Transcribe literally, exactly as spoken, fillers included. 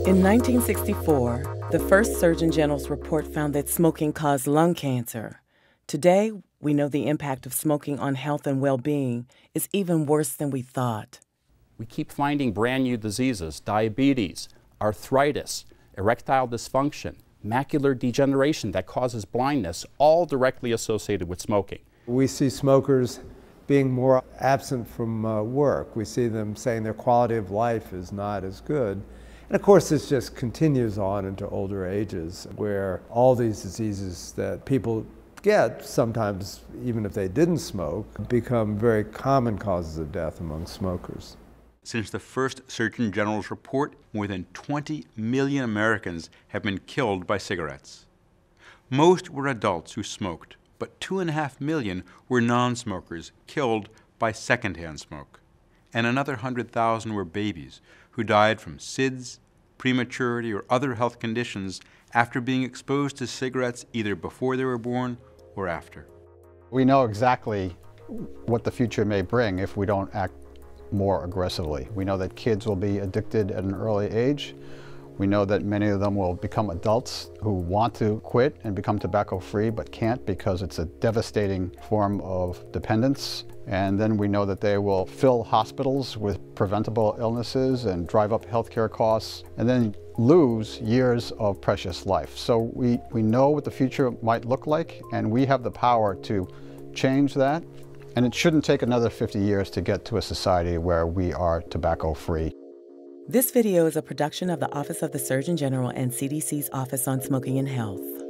In nineteen sixty-four, the first Surgeon General's report found that smoking caused lung cancer. Today, we know the impact of smoking on health and well-being is even worse than we thought. We keep finding brand new diseases: diabetes, arthritis, erectile dysfunction, macular degeneration that causes blindness, all directly associated with smoking. We see smokers being more absent from uh, work. We see them saying their quality of life is not as good. And of course, this just continues on into older ages, where all these diseases that people get, sometimes even if they didn't smoke, become very common causes of death among smokers. Since the first Surgeon General's report, more than twenty million Americans have been killed by cigarettes. Most were adults who smoked, but two and a half million were non-smokers killed by secondhand smoke. And another hundred thousand were babies who died from S I D S, prematurity, or other health conditions after being exposed to cigarettes either before they were born or after. We know exactly what the future may bring if we don't act more aggressively. We know that kids will be addicted at an early age. We know that many of them will become adults who want to quit and become tobacco-free but can't because it's a devastating form of dependence. And then we know that they will fill hospitals with preventable illnesses and drive up healthcare costs and then lose years of precious life. So we, we know what the future might look like, and we have the power to change that. And it shouldn't take another fifty years to get to a society where we are tobacco-free. This video is a production of the Office of the Surgeon General and C D C's Office on Smoking and Health.